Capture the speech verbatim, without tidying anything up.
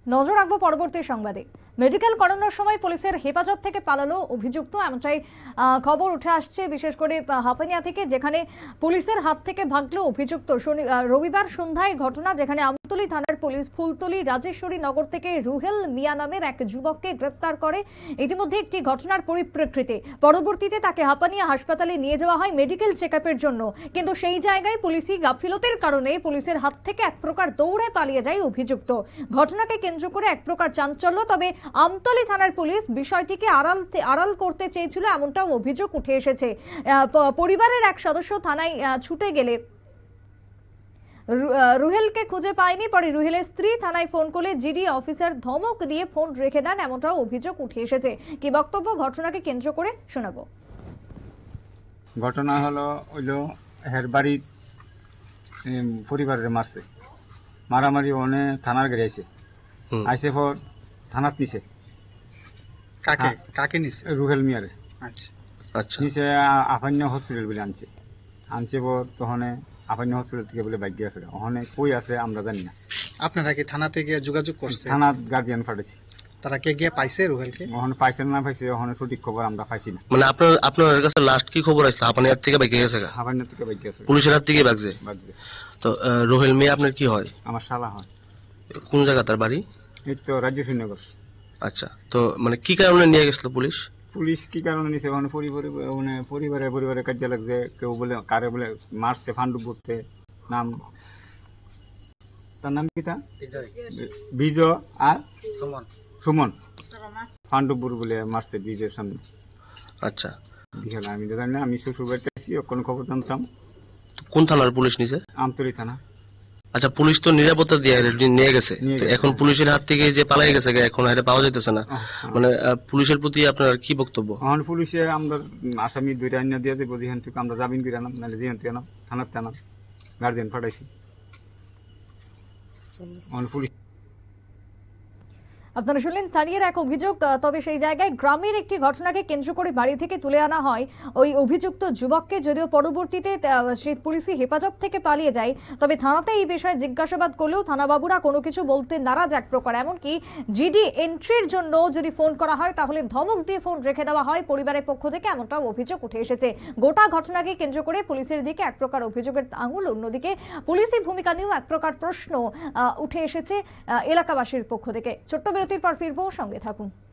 নজর রাখবো পরবর্তী সংবাদে। মেডিকেল করানোর সময় পুলিশের হেফাজত থেকে পালালো অভিযুক্ত, এমনটাই খবর উঠে আসছে বিশেষ করে হাপানিয়া থেকে, যেখানে পুলিশের হাত থেকে ভাগলো অভিযুক্ত। রবিবার সন্ধ্যায় ঘটনা, যেখানে আমতলী থানার পুলিশ ফুলতলী রাজেশ্বরী নগর থেকে রুহেল মিয়া নামের এক যুবককে গ্রেপ্তার করে। ইতিমধ্যে একটি ঘটনার পরিপ্রেক্ষিতে পরবর্তীতে তাকে হাপানিয়া হাসপাতালে নিয়ে যাওয়া হয় মেডিকেল চেকআপের জন্য, কিন্তু সেই জায়গায় পুলিশি গাফিলতির কারণে পুলিশের হাত থেকে এক প্রকার দৌড়ে পালিয়ে যায় অভিযুক্ত। ঘটনাকে কেন্দ্র করে এক প্রকার চাঞ্চল্য, তবে আমতলী থানার পুলিশ বিষয়টিকে আড়াল আড়াল করতে চেয়েছিল এমনটাও অভিযোগ উঠে এসেছে। পরিবারের এক সদস্য থানায় ছুটে গেলে রুহেলকে খুঁজে পায়নি, পরে রুহেলের স্ত্রী থানায় ফোন করলে জিডি অফিসার ধমক দিয়ে ফোন রেখে দেন, এমনটাও অভিযোগ উঠে এসেছে। কি বক্তব্য ঘটনাকে কেন্দ্র করে শোনাবো। ঘটনা হলো হইল হের বাড়ি পরিবারের মারছে, মারামারি ওনে থানার গাড়ি আইছে, আইসে পর থানাত নিছে। কাকে কাকে নিছে? রুহেল মিয়ারে। আচ্ছা আচ্ছা। নিচে আফান্য হসপিটাল বলে আনছে, আনছে পর তখন আফান্য হসপিটাল থেকে বলে বাইক গিয়ে আছে, ওখানে কই আছে আমরা জানি না। আপনারা কি থানাতে গিয়ে যোগাযোগ করছে? থানার গার্জিয়ান পাঠাইছি। তারা কে গিয়ে পাইছে রুহেলকে? ওখানে পাইছে না পাইছে, ওখানে সঠিক খবর আমরা পাইছি না। মানে আপনার আপনার কাছে লাস্ট কি খবর আছে? আপনার হাত থেকে বাইক গেছে? আফান্য থেকে বাইক গেছে, পুলিশের হাত থেকে বাগছে। বাগছে। তো রুহেল মিয়া আপনার কি হয়? আমার শালা হয়। কোন জায়গা তার বাড়ি? এই তো রাজেশ্বরী নগর। আচ্ছা, তো মানে কি কারণে নিয়ে গেছিল পুলিশ? পুলিশ কি কারণে নিছে, ওখানে পরিবারে মানে পরিবারে পরিবারে কাজে লাগছে, কেউ বলে কারে বলে মারছে ফান্ডু করতে। নাম তার নাম কি? তা বিজয় আর সুমন। সুমন ফান্ডুপুর বলে মারছে বিজয়ের সামনে। আচ্ছা, বিকেল আমি তো জানি না, আমি শ্বশুর বাড়িতে আছি, কোন খবর জানতাম। কোন থানার পুলিশ নিছে? আমতলী থানা। আচ্ছা, পুলিশ তো নিরাপত্তা দিয়ে নিয়ে গেছে, এখন পুলিশের হাত থেকে যে পালাই গেছে এখন এটা পাওয়া যাইতেছে না, মানে পুলিশের প্রতি আপনার কি বক্তব্য? এখন পুলিশে আমরা আসামি দুইটা আইন দিয়ে যাবো, যেখান থেকে আমরা জামিন করে আনাম, নাহলে যেখান থেকে আনাম থানার থানা গার্জিয়ান পাঠাইছি। পুলিশ আপনারা শুনলেন স্থানীয় এক অভিযোগ। তবে সেই জায়গায় গ্রামের একটি ঘটনাকে কেন্দ্র করে বাড়ি থেকে তুলে আনা হয় ওই অভিযুক্ত যুবককে, যদিও পরবর্তীতে সে পুলিশি হেফাজত থেকে পালিয়ে যায়। তবে থানাতে এই বিষয়ে জিজ্ঞাসাবাদ করলেও থানাবাবুরা কোনো কিছু বলতে নারাজ এক প্রকার, এমনকি জিডি এন্ট্রির জন্য যদি ফোন করা হয় তাহলে ধমক দিয়ে ফোন রেখে দেওয়া হয় পরিবারের পক্ষ থেকে, এমনটাও অভিযোগ উঠে এসেছে। গোটা ঘটনাকে কেন্দ্র করে পুলিশের দিকে এক প্রকার অভিযোগের আঙুল, অন্যদিকে পুলিশি ভূমিকা নিয়েও এক প্রকার প্রশ্ন উঠে এসেছে এলাকাবাসীর পক্ষ থেকে। ছোট্ট বিরতির পর ফিরবো, সঙ্গে থাকুন।